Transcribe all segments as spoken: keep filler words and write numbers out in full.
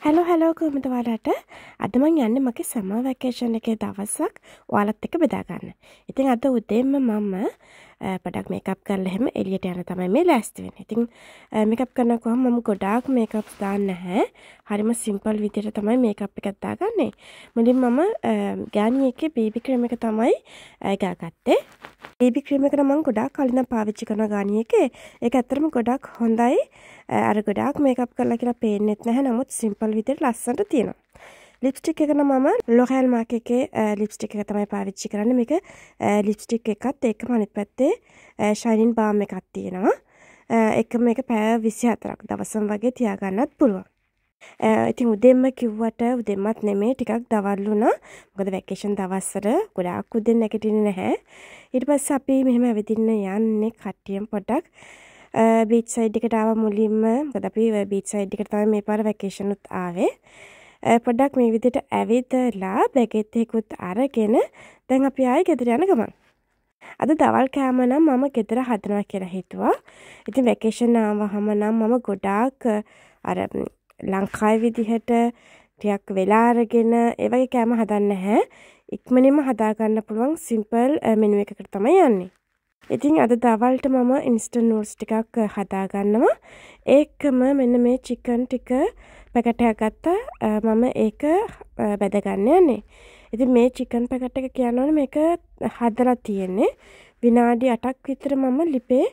Hello hello කොහමද ඔයාලට? අද මං යන්නේ මගේ සමර් වැකේෂන් එකේ දවසක් ඔයාලත් එක්ක බෙදා ගන්න. ඉතින් අද උදේම මම පොඩක් මේකප් කරලා එහෙම එළියට යන තමයි මේ ලෑස්ති වෙන්නේ. ඉතින් මේකප් කරනවා කොහොම මම ගොඩාක් මේකප්ස් දාන්නේ නැහැ. හරිම සිම්පල් විදිහට තමයි මේකප් එකක් දාගන්නේ. මුලින් මම ගෑනි එකේ බේබි ක්‍රීම් එක තමයි ගාගත්තේ. බේබි ක්‍රීම් එක නම් මම ගොඩාක් කලින් පාවිච්චි කරන ගානි එකේ. ඒක ඇත්තටම ගොඩාක් හොඳයි. අර ගොඩාක් මේකප් කරලා කියලා පේන්නෙත් නැහැ. නමුත් සිම්පල් විදිහට ලස්සනට තියෙනවා. ලිප්ස්ටික් එක නම් මම ලොරෙල් මාක් එකේ ලිප්ස්ටික් එක තමයි පාවිච්චි කරන්නේ. මේක ලිප්ස්ටික් එකත් ඒකම අනිත් පැත්තේ ෂයිනින් බාම් එකක් තියෙනවා. ඒක මේක පැය විසිහතරක් දවසම වගේ තියාගන්නත් පුළුවන්. ඉතින් උදේම කිව්වට උදේමත් නෙමෙයි ටිකක් දවල් වුණා. මොකද වැකේෂන් දවස්වල ගොඩාක් උදේ නැගිටින්නේ නැහැ. ඊට පස්සේ අපි මෙහෙම ඇවිදින්න යන්නේ කට්ටියම පොඩක් බීච් සයිඩ් එකට ආව මුලින්ම. මොකද අපි බීච් සයිඩ් එකට තමයි මේ පාර වැකේෂන් උත් ආවේ. පොඩ්ඩක් මේ විදිහට ඇවිදලා බැගෙත් එකකුත් අරගෙන දැන් අපි ආයේ ගෙදර යන ගමන්. අද දවල් කෑම නම් මම ගෙදර හදනවා කියලා හිතුවා. ඉතින් වැකේෂන් ආවහම නම් මම ගොඩාක් අර ලංකාවේ විදිහට ටිකක් වෙලා අරගෙන ඒ වගේ කෑම හදන්නේ නැහැ. ඉක්මනින්ම හදා ගන්න පුළුවන් සිම්පල් මෙනු එකකට තමයි යන්නේ. ඉතින් අද දවල්ට මම ඉන්ස්ටන්ට් නූඩ්ස් ටිකක් හදා ගන්නවා. ඒකම මෙන්න මේ චිකන් ටික පැකට් එකක් ගත්තා. මම ඒක බෙද ගන්න යන්නේ. ඉතින් මේ චිකන් පැකට් එක කියනවනේ මේක හදලා තියෙන්නේ. විනාඩි අටක් විතර මම ලිපේ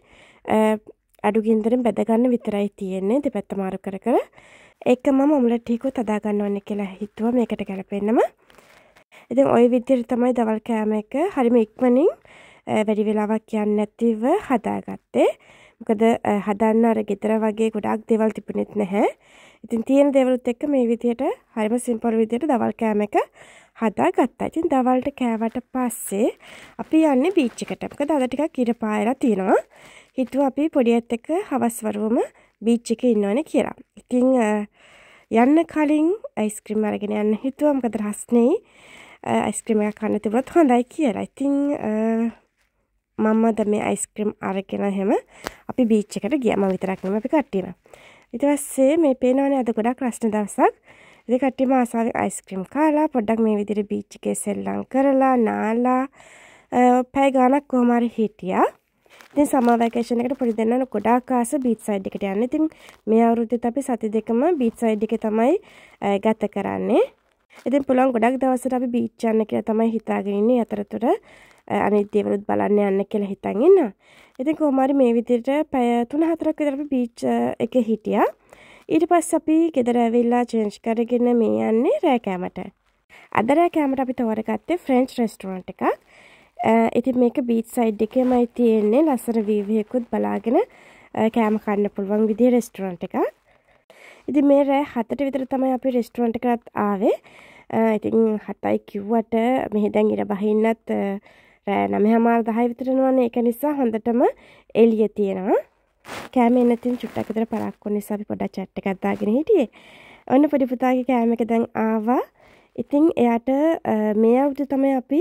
අඩු ගින්දරෙන් බෙද ගන්න විතරයි තියෙන්නේ. දෙපැත්ත මාරු කර කර. ඒක මම ඔම්ලට් ටිකකුත් හදා ගන්න ඕනේ කියලා හිතුවා මේකට ගැලපෙන්නම. ඉතින් ওই විදිහට තමයි දවල් කෑම එක හරිම ඉක්මනින් වැඩි වෙලාවක් යන්නේ නැතිව හදාගත්තේ. මොකද හදන්න අර ගෙදර වගේ ගොඩාක් දේවල් තිබුණෙත් නැහැ. ඉතින් තියෙන දේවලුත් එක්ක මේ විදිහට හරිම සිම්පල් විදිහට දවල් කෑම එක හදාගත්තා. ඉතින් දවල්ට කෑවට පස්සේ අපි යන්නේ බීච් එකට. මොකද අද ටිකක් ඉර පායලා තියෙනවා. හිතුවා අපි පොඩියත් එක්ක හවස් වරුවම බීච් එකේ ඉන්නවනේ කියලා. ඉතින් යන්න කලින් අයිස්ක්‍රීම් අරගෙන යන්න හිතුවා. මොකද රස්නේ අයිස්ක්‍රීම් එකක් කන්න තිබුණොත් හොඳයි කියලා. ඉතින් මම ද මේ අයිස්ක්‍රීම් අරගෙන එහෙම අපි බීච් එකට ගියා. මම විතරක් නෙමෙයි අපි කට්ටියම. ඊට පස්සේ මේ පේනවනේ අද ගොඩක් රස්න දවසක්. ඉතින් කට්ටියම ආසාවෙන් අයිස්ක්‍රීම් කාලා පොඩ්ඩක් මේ විදිහට බීච් එකේ සෙල්ලම් කරලා නාලා පැය ගාණක් කොහොම හරි හිටියා. ඉතින් සමර් වැකේෂන් එකට පොඩි දෙන්නා ගොඩාක් ආස බීච් සයිඩ් එකට යන්න. ඉතින් මේ අවුරුද්දේත් අපි සති දෙකම බීච් සයිඩ් එකේ තමයි ගත කරන්නේ. ඉතින් පුළුවන් ගොඩක් දවසට අපි බීච් යන්න කියලා තමයි හිතාගෙන ඉන්නේ. අතරතුර අනිත් දේවලුත් බලන්න යන්න කියලා හිතන් ඉන්නවා. ඉතින් කොහොම හරි මේ විදිහට පැය තුන හතරක් විතර අපි බීච් එකේ හිටියා. ඊට පස්සේ අපි ගෙදර ඇවිල්ලා චේන්ජ් කරගෙන මේ යන්නේ රෑ කෑමට. අද රෑ කෑමට අපි තෝරගත්තේ ෆ්‍රෙන්ච් රෙස්ටුරන්ට් එකක්. ඉතින් මේක බීච් සයිඩ් එකේමයි තියෙන්නේ. ලස්සන වීව් එකකුත් බලාගෙන කෑම කන්න පුළුවන් විදිහේ රෙස්ටුරන්ට් එකක්. ඉතින් මේ රෑ හතට විතර තමයි අපි රෙස්ටුරන්ට් එකට ආවේ. ඉතින් හතයි කිව්වට මෙහෙ දැන් ඉර බහින්නත් රෑ නවයමාර දහය විතර යනවනේ. ඒක නිසා හොඳටම එළිය තියෙනවා. කෑම එන්න තින් චුට්ටක් විතර පරක්කු නිසා අපි පොඩක් chat එකක් දාගෙන හිටියේ. ඔන්න පොඩි පුතාගේ කෑම එක දැන් ආවා. ඉතින් එයාට මේ අවුරුද්ද තමයි අපි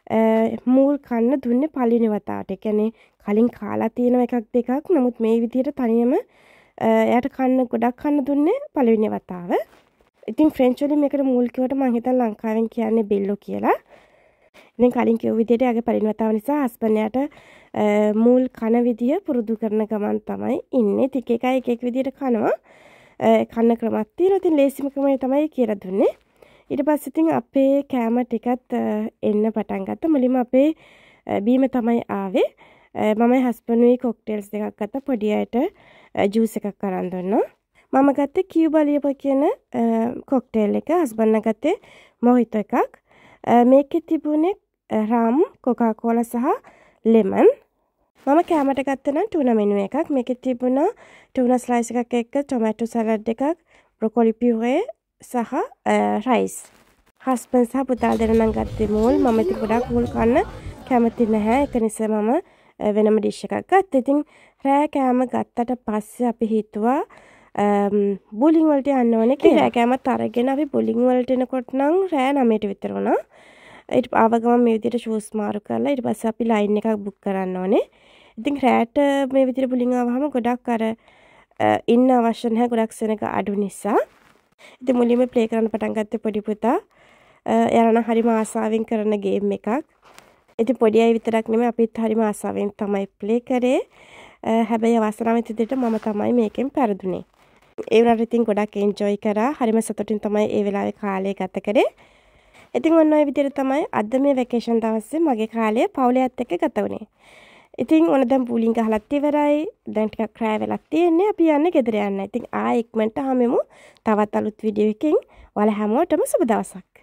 මූල් කන්න දුන්නේ පළවෙනි වතාවට. ඒ කියන්නේ කලින් කාලා තියෙන එකක් දෙකක්. නමුත් මේ විදිහට තනියම එයාට කන්න ගොඩක් කන්න දුන්නේ පළවෙනි වතාව. ඉතින් ෆ්‍රෙන්ච් වලින් මේකට මූල් කිව්වට මං හිතන ලංකාවෙන් කියන්නේ බෙල්ලෝ කියලා. ඉතින් කලින් කිව්ව විදිහට යාගේ පළවෙනි වතාව නිසා හස්බන්ඩ් යාට මූල් කන විදිය පුරුදු කරන ගමන් තමයි ඉන්නේ. ටික එකයි එක එක විදිහට කනවා. කන්න ක්‍රමයක් තියෙනවා. ඉතින් ලේසිම ක්‍රමය තමයි කියලා දුන්නේ. ඊට පස්සේ ඉතින් අපේ කෑම ටිකත් එන්න පටන් ගත්තා. මුලින්ම අපේ බීම තමයි ආවේ. මමයි හස්බන්ඩ්ුයි කොක්ටේල්ස් දෙකක් ගත්තා. පොඩි අයට ජූස් එකක් අරන් දුන්නා. මම ගත්තේ කියුබා ලියපා කියන කොක්ටේල් එක. හස්බන්ඩ් ගත්තේ මොහිතෝ එකක්. මේකේ තිබුණේ රම්, කොකා කෝලා සහ ලෙමන්. මම කෑමට ගත්තේ නම් ටුනා මෙනු එකක්. මේකේ තිබුණා ටුනා ස්ලයිස් එකක් එක්ක ටොමැටෝ සලාඩ් එකක්, බ්‍රොකොලි පියුරේ සහ රයිස්. හස්බන්ඩ් සහ පුතා දෙන්නා ගත්තේ මූල්. මම ඉතින් ගොඩක් මූල් කන්න කැමති නැහැ. ඒක නිසා මම වෙනම ඩිෂ් එකක් ගත්තා. ඉතින් රෑ කෑම ගත්තට පස්සේ අපි හිතුවා බුලින් වලට යන්න ඕනේ කියලා. රෑ කෑමත් අරගෙන අපි බුලින් වලට එනකොට නම් රෑ නවයට විතර වුණා. ඊට ආව ගමන් මේ විදිහට ෂූස් මාරු කරලා ඊට පස්සේ අපි ලයින් එකක් බුක් කරන්න ඕනේ. ඉතින් රෑට මේ විදිහට බුලින් ආවහම ගොඩක් අර ඉන්න අවශ්‍ය නැහැ. ගොඩක් සෙනග අඩු නිසා. ඉතින් මුලින්ම ප්ලේ කරන්න පටන් ගත්තේ පොඩි පුතා. එයාලා නම් හරිම ආසාවෙන් කරන ගේම් එකක්. ඉතින් පොඩි අය විතරක් නෙමෙයි අපිත් හරිම ආසාවෙන් තමයි ප්ලේ කරේ. හැබැයි අවසරාවෙත් විදිහට මම තමයි මේකෙන් පෙරදුනේ. ඒ වුණාට ඉතින් ගොඩක් එන්ජොයි කරා. හරිම සතුටින් තමයි ඒ වෙලාවේ කාලය ගත කරේ. ඉතින් ඔන්න ඔය විදිහට තමයි අද මේ වෙකේෂන් දවසේ මගේ කාලය පවුලයත් එක්ක ගත වුනේ. ඉතින් ඔන්න දැන් පූලිං ගහලත් ඉවරයි. දැන් ටිකක් ක්‍රෑ වෙලක් තියෙන්නේ. අපි යන්නේ ගෙදර යන්න. ඉතින් ආයෙ ඉක්මනට හැමෙමු තවත් අලුත් වීඩියෝ එකකින්. ඔයාලා හැමෝටම සුබ දවසක්.